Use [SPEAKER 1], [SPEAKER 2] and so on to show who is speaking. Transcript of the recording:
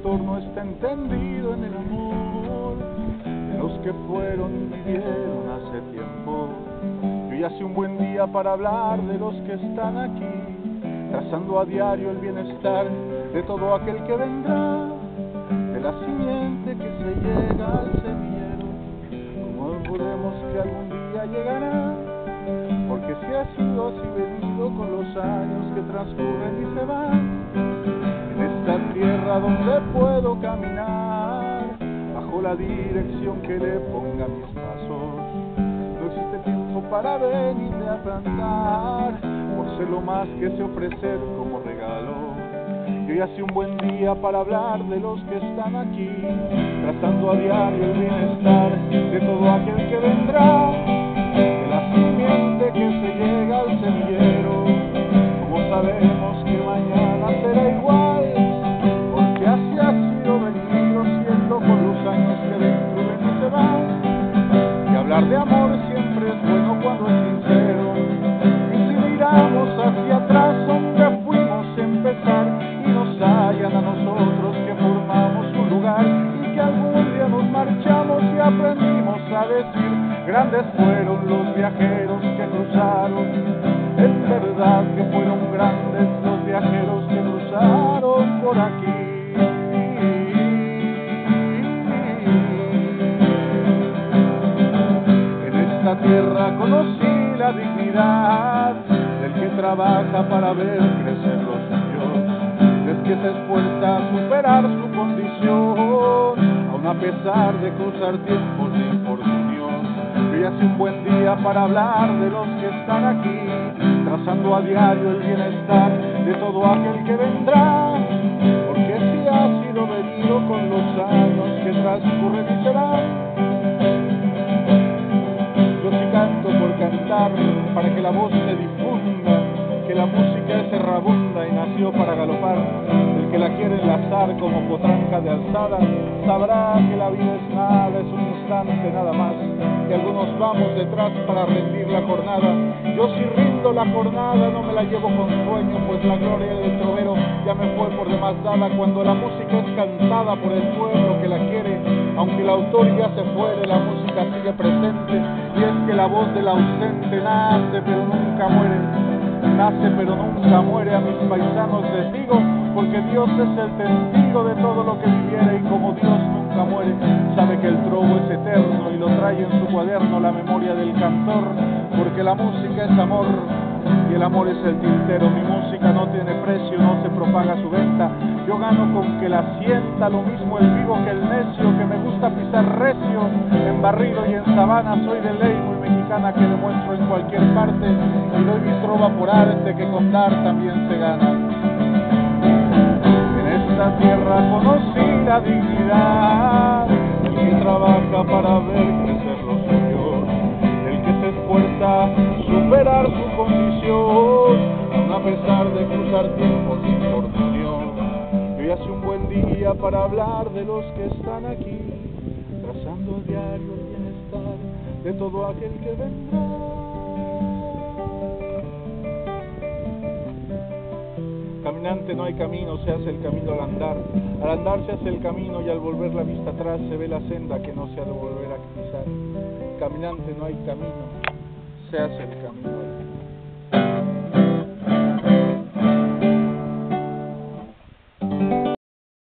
[SPEAKER 1] autor no está entendido en el amor de los que fueron y vivieron hace tiempo. Y hoy hace un buen día para hablar de los que están aquí, trazando a diario el bienestar de todo aquel que vendrá, de la simiente que se llega al semillero. Como podemos que algún día llegará, porque si ha sido así venido con los años que transcurren y se van. En esta tierra donde puedo caminar, bajo la dirección que le ponga mis pasos, no existe tiempo para venir a plantar, por ser lo más que sé ofrecer como regalo. Y hoy hace un buen día para hablar de los que están aquí, trazando a diario el bienestar de todo aquel que vendrá, de la simiente que se llega al semillero. Como sabemos que mañana será igual, porque así ha sido venido siendo por los años que dentro de mí se van. Y hablar de amor siempre es bueno cuando es sincero, y si miramos hacia atrás donde fuimos a empezar, y nos hallan a nosotros que formamos un lugar, y que algún día nos marchamos y aprendimos a decir: grandes fueron los viajeros que cruzaron. Es verdad que fueron grandes los viajeros que cruzaron por aquí. En esta tierra conocí la dignidad del que trabaja para ver crecer los suyos, del que se esfuerza a superar su condición, aun a pesar de cruzar tiempos de infortunio. Y hace un buen día para hablar de los que están aquí, trazando a diario el bienestar de todo aquel que vendrá, porque si ha sido venido con los años que transcurren y serán. Yo sí canto por cantar, para que la voz se difunda, que la música es errabunda y nació para galopar. El que la quiere enlazar como potranca de alzada, sabrá que la vida es nada, es un instante nada más, y algunos vamos detrás para rendir la jornada. Yo si rindo la jornada no me la llevo con sueño, pues la gloria del trovero ya me fue por demás dada. Cuando la música es cantada por el pueblo que la quiere, aunque el autor ya se fuere, la música sigue presente, y es que la voz del ausente nace pero nunca muere. Nace pero nunca muere, a mis paisanos les digo, porque Dios es el testigo de todo lo que viviera, y como Dios nunca muere, sabe que el trovo es eterno y lo trae en su cuaderno la memoria del cantor, porque la música es amor y el amor es el tintero. Mi música no tiene precio, no se propaga su venta, yo gano con que la sienta, lo mismo el vivo que el necio, que me gusta pisar recio, en barrido y en sabana, soy de ley muy mexicana que demuestro en cualquier parte, y doy mi trova por arte que con dar también se gana. En esta tierra conocí la dignidad del que trabaja para ver crecer los suyos, el que se esfuerza a superar su condición, aun a pesar de cruzar tiempos de infortunio. Y hoy hace un buen día para hablar de los que están aquí, trazando a diario el bienestar de todo aquel que vendrá. Caminante no hay camino, se hace el camino al andar se hace el camino, y al volver la vista atrás se ve la senda que no se ha de volver a pisar. Caminante no hay camino, se hace el camino al andar.